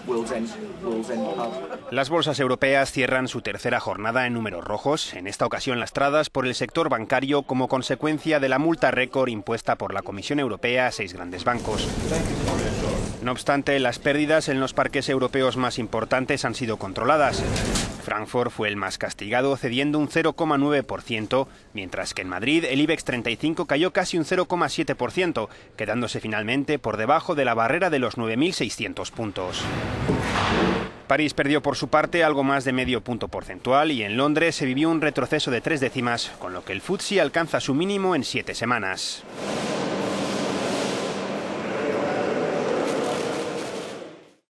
Las bolsas europeas cierran su tercera jornada en números rojos, en esta ocasión lastradas por el sector bancario como consecuencia de la multa récord impuesta por la Comisión Europea a 6 grandes bancos. No obstante, las pérdidas en los parques europeos más importantes han sido controladas. Frankfurt fue el más castigado, cediendo un 0,9%, mientras que en Madrid el IBEX 35 cayó casi un 0,7%, quedándose finalmente por debajo de la barrera de los 9.600 puntos. París perdió por su parte algo más de medio punto porcentual y en Londres se vivió un retroceso de 0,3, con lo que el FTSE alcanza su mínimo en 7 semanas.